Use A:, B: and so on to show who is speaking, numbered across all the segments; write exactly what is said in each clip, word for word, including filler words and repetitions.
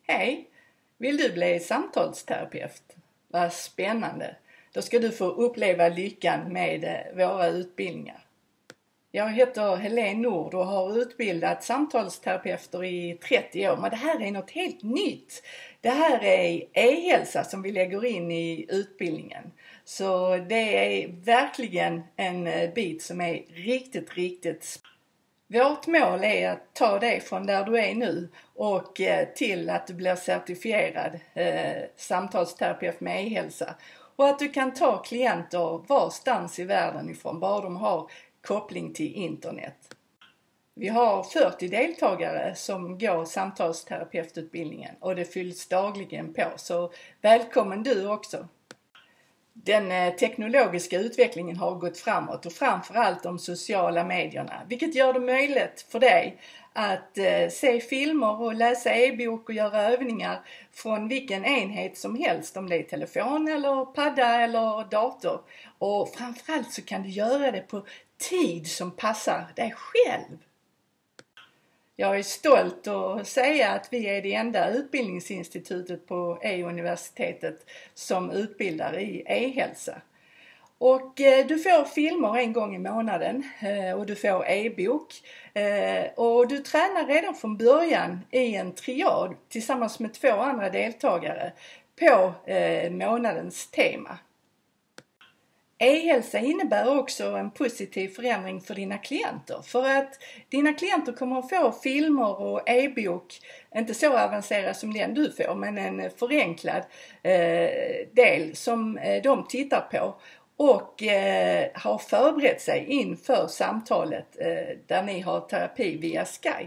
A: Hej! Vill du bli samtalsterapeut? Vad spännande! Då ska du få uppleva lyckan med våra utbildningar. Jag heter Helene Nord och har utbildat samtalsterapeuter i trettio år. Men det här är något helt nytt. Det här är e-hälsa som vi lägger in i utbildningen. Så det är verkligen en bit som är riktigt, riktigt spännande. Vårt mål är att ta dig från där du är nu och till att du blir certifierad eh, samtalsterapeut med e-hälsa. Och att du kan ta klienter varstans i världen ifrån, bara de har koppling till internet. Vi har fyrtio deltagare som går samtalsterapeututbildningen och det fylls dagligen på. Så välkommen du också! Den teknologiska utvecklingen har gått framåt och framförallt de sociala medierna, vilket gör det möjligt för dig att eh, se filmer och läsa e-bok och göra övningar från vilken enhet som helst, om det är telefon eller padda eller dator. Och framförallt så kan du göra det på tid som passar dig själv. Jag är stolt att säga att vi är det enda utbildningsinstitutet på E-universitetet som utbildar i e-hälsa. Och eh, du får filmer en gång i månaden eh, och du får e-bok. Eh, och du tränar redan från början i en triad tillsammans med två andra deltagare på eh, månadens tema. E-hälsa innebär också en positiv förändring för dina klienter. För att dina klienter kommer att få filmer och e-bok, inte så avancerad som den du får, men en förenklad eh, del som eh, de tittar på. Och eh, har förberett sig inför samtalet eh, där ni har terapi via Skype.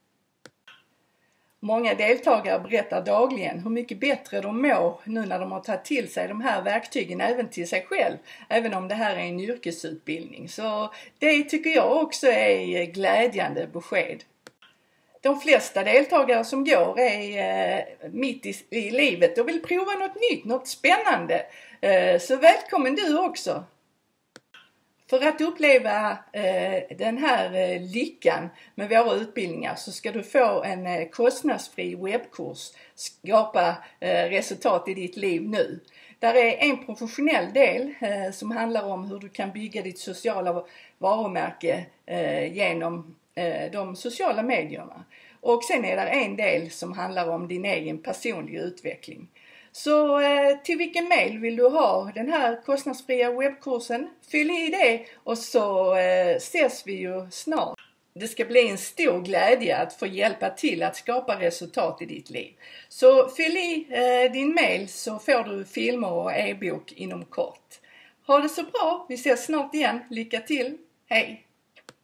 A: Många deltagare berättar dagligen hur mycket bättre de mår nu när de har tagit till sig de här verktygen även till sig själv. Även om det här är en yrkesutbildning. Så det tycker jag också är glädjande besked. De flesta deltagare som går är eh, mitt i, i livet och vill prova något nytt, något spännande. Eh, så välkommen du också! För att uppleva eh, den här eh, lyckan med våra utbildningar så ska du få en eh, kostnadsfri webbkurs, Skapa eh, resultat i ditt liv nu. Där är en professionell del eh, som handlar om hur du kan bygga ditt sociala varumärke eh, genom eh, de sociala medierna. Och sen är det en del som handlar om din egen personliga utveckling. Så eh, till vilken mail vill du ha den här kostnadsfria webbkursen? Fyll i det och så eh, ses vi ju snart. Det ska bli en stor glädje att få hjälpa till att skapa resultat i ditt liv. Så fyll i eh, din mail så får du filmer och e-bok inom kort. Ha det så bra, vi ses snart igen. Lycka till, hej!